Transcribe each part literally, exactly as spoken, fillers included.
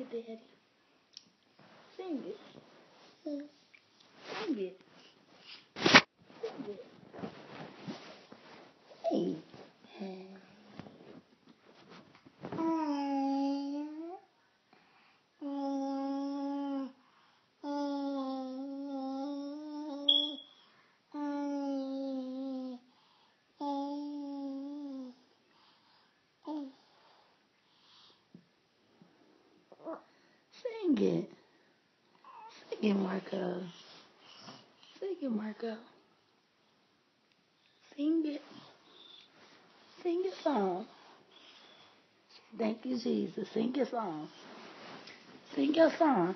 Daddy. Sing it. Sing it. Sing it. Hey. Hey. Sing it. Sing it, Marco. Sing it, Marco. Sing it. Sing your song. Thank you, Jesus. Sing your song. Sing your song.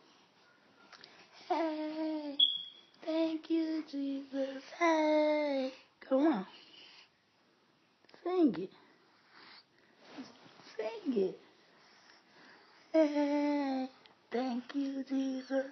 Hey, thank you, Jesus. Hey. Come on. Sing it. Sing it. Hey, thank you, Jesus.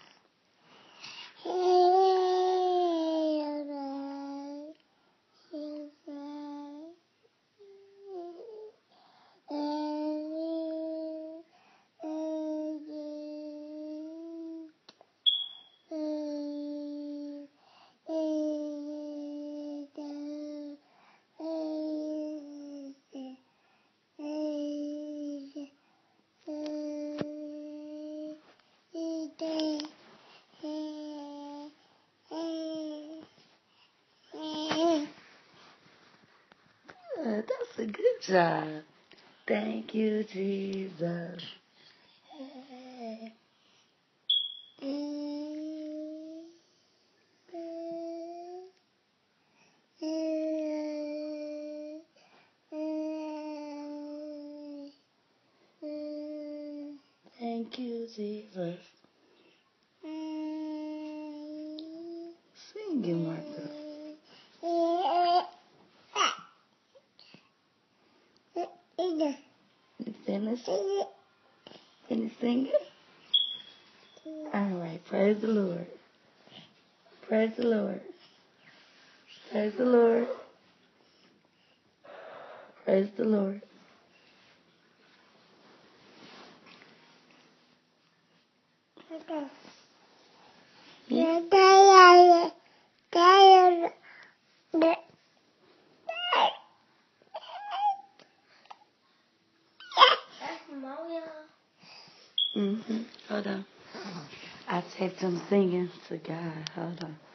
Good. That's a good job. Thank you, Jesus. Hey. Thank you, Jesus. Sing it, Martha. You finished? Finish singing? All right. Praise the Lord. Praise the Lord. Praise the Lord. Praise the Lord. Yeah. Mm-hmm. Hold on. I taped him singing to God. Hold on.